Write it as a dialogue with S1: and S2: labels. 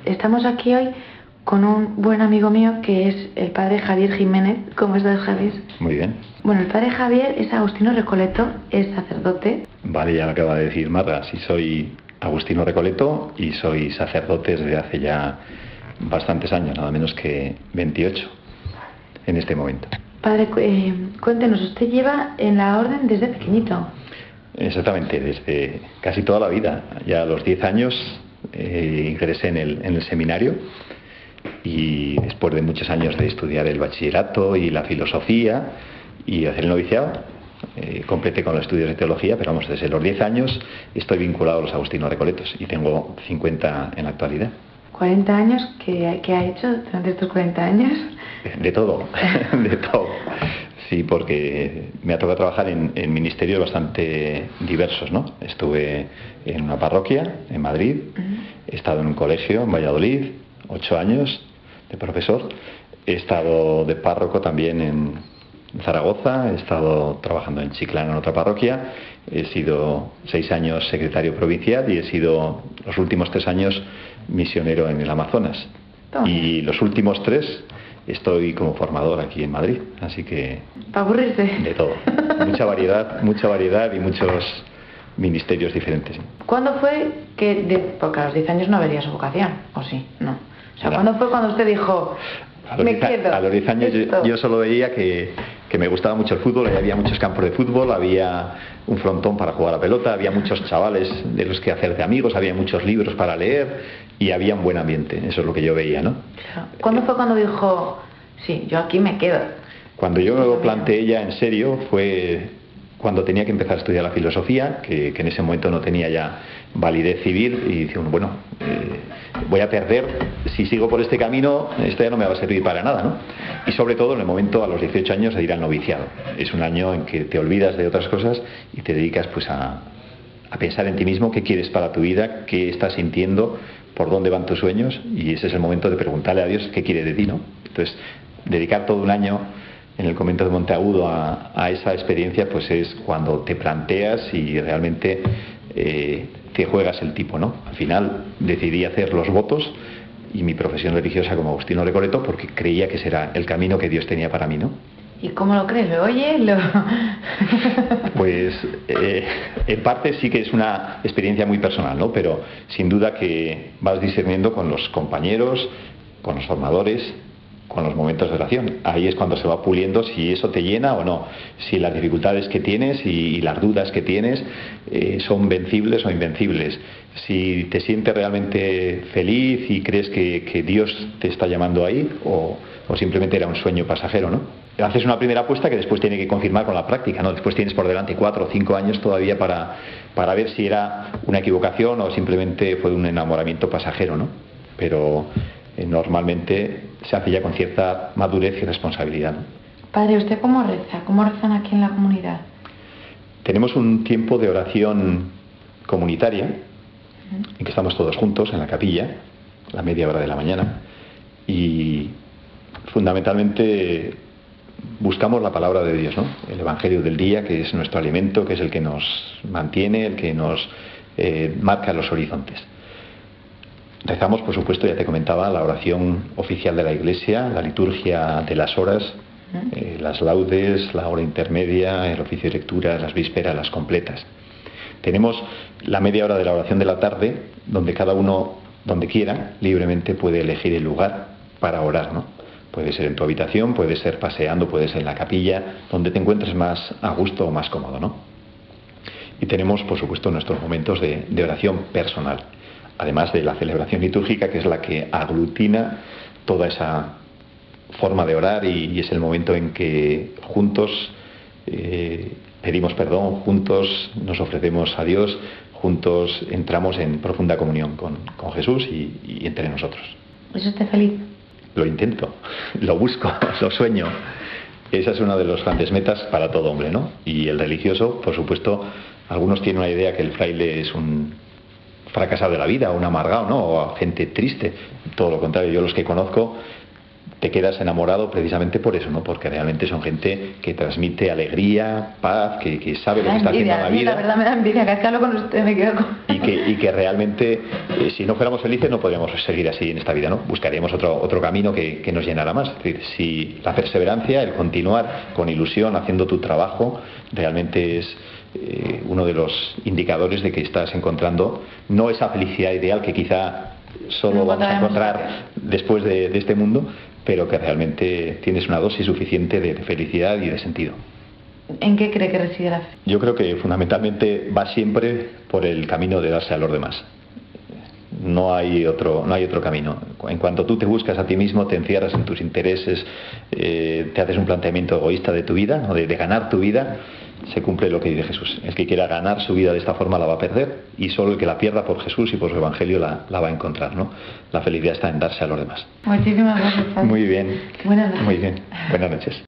S1: Estamos aquí hoy con un buen amigo mío que es el padre Javier Jiménez. ¿Cómo estás, Javier?
S2: Muy bien.
S1: Bueno, el padre Javier es agustino recoleto, es sacerdote.
S2: Vale, ya lo acaba de decir Marga. Sí, soy agustino recoleto y soy sacerdote desde hace ya bastantes años, nada menos que 28 en este momento.
S1: Padre, cuéntenos, usted lleva en la orden desde pequeñito.
S2: Exactamente, desde casi toda la vida. Ya a los 10 años ingresé en el seminario y después de muchos años de estudiar el bachillerato y la filosofía y hacer el noviciado, completé con los estudios de teología, pero vamos, desde los 10 años estoy vinculado a los agustinos recoletos y tengo 50 en la actualidad.
S1: 40 años, ¿qué ha hecho durante estos 40 años?
S2: De todo, de todo. Sí, porque me ha tocado trabajar en ministerios bastante diversos, ¿no? Estuve en una parroquia en Madrid, he estado en un colegio en Valladolid, 8 años de profesor, he estado de párroco también en Zaragoza, he estado trabajando en Chiclana en otra parroquia, he sido 6 años secretario provincial y he sido los últimos 3 años misionero en el Amazonas. Y los últimos 3 estoy como formador aquí en Madrid, así que...
S1: ¿Para aburrirse?
S2: De todo. Mucha variedad y muchos ministerios diferentes.
S1: ¿Cuándo fue que... Porque a los 10 años no vería su vocación, ¿o sí? No. O sea,
S2: No.
S1: ¿cuándo fue cuando usted dijo,
S2: a los 10 años yo solo veía que me gustaba mucho el fútbol, y había muchos campos de fútbol, había un frontón para jugar a pelota, había muchos chavales de los que hacer de amigos, había muchos libros para leer y había un buen ambiente, eso es lo que yo veía, ¿no?
S1: Claro. ¿Cuándo fue cuando dijo, sí, yo aquí me quedo?
S2: Cuando yo me lo planteé ya en serio fue cuando tenía que empezar a estudiar la filosofía, que en ese momento no tenía ya validez civil, y dije, bueno, voy a perder, si sigo por este camino, esto ya no me va a servir para nada, ¿no? Y sobre todo en el momento, a los 18 años, de ir al noviciado. Es un año en que te olvidas de otras cosas y te dedicas pues a pensar en ti mismo, qué quieres para tu vida, qué estás sintiendo, por dónde van tus sueños, y ese es el momento de preguntarle a Dios qué quiere de ti, ¿no? Entonces, dedicar todo un año en el convento de Monteagudo a esa experiencia, pues es cuando te planteas y realmente te juegas el tipo, ¿no? Al final decidí hacer los votos y mi profesión religiosa como agustino recoleto porque creía que ese era el camino que Dios tenía para mí, ¿no?
S1: ¿Y cómo lo crees? ¿Lo oyes?
S2: Pues en parte sí que es una experiencia muy personal, ¿no? Pero sin duda que vas discerniendo con los compañeros, con los formadores, con los momentos de oración. Ahí es cuando se va puliendo si eso te llena o no, si las dificultades que tienes y las dudas que tienes son vencibles o invencibles, si te sientes realmente feliz y crees que Dios te está llamando ahí o simplemente era un sueño pasajero, ¿no? Haces una primera apuesta que después tiene que confirmar con la práctica, ¿no? Después tienes por delante 4 o 5 años todavía para ver si era una equivocación o simplemente fue un enamoramiento pasajero, ¿no? Pero normalmente se hace ya con cierta madurez y responsabilidad, ¿no?
S1: Padre, ¿usted cómo reza? ¿Cómo rezan aquí en la comunidad?
S2: Tenemos un tiempo de oración comunitaria en que estamos todos juntos en la capilla, la media hora de la mañana, y fundamentalmente buscamos la palabra de Dios, ¿no? El Evangelio del día, que es nuestro alimento, que es el que nos mantiene, el que nos marca los horizontes. Rezamos, por supuesto, ya te comentaba, la oración oficial de la Iglesia, la liturgia de las horas, las laudes, la hora intermedia, el oficio de lectura, las vísperas, las completas. Tenemos la media hora de la oración de la tarde, donde cada uno, donde quiera, libremente puede elegir el lugar para orar, ¿no? Puede ser en tu habitación, puede ser paseando, puede ser en la capilla, donde te encuentres más a gusto o más cómodo, ¿no? Y tenemos, por supuesto, nuestros momentos de oración personal, además de la celebración litúrgica, que es la que aglutina toda esa forma de orar y es el momento en que juntos pedimos perdón, juntos nos ofrecemos a Dios, juntos entramos en profunda comunión con Jesús y entre nosotros.
S1: ¿Es usted feliz?
S2: Lo intento, lo busco, lo sueño. Esa es una de las grandes metas para todo hombre, ¿no? Y el religioso, por supuesto, algunos tienen una idea que el fraile es un fracasado de la vida, un amargado, ¿no? O gente triste. Todo lo contrario, yo los que conozco te quedas enamorado precisamente por eso, ¿no? Porque realmente son gente que transmite alegría, paz, que sabe lo que está haciendo en la vida.
S1: La verdad me da envidia, cada vez que hablo con usted me quedo con...
S2: Y que realmente, si no fuéramos felices, no podríamos seguir así en esta vida, ¿no? Buscaríamos otro camino que nos llenara más. Es decir, si la perseverancia, el continuar con ilusión, haciendo tu trabajo, realmente es uno de los indicadores de que estás encontrando no esa felicidad ideal que quizá solo vamos a encontrar después de este mundo, pero que realmente tienes una dosis suficiente de felicidad y de sentido.
S1: ¿En qué cree que reside la fe?
S2: Yo creo que fundamentalmente va siempre por el camino de darse a los demás. No hay otro camino. En cuanto tú te buscas a ti mismo, te encierras en tus intereses, te haces un planteamiento egoísta de tu vida, ¿no? de ganar tu vida, se cumple lo que dice Jesús. El que quiera ganar su vida de esta forma la va a perder, y solo el que la pierda por Jesús y por su evangelio la va a encontrar, ¿no? La felicidad está en darse a los demás.
S1: Muchísimas gracias, padre.
S2: Muy bien.
S1: Buenas noches.
S2: Muy bien. Buenas noches.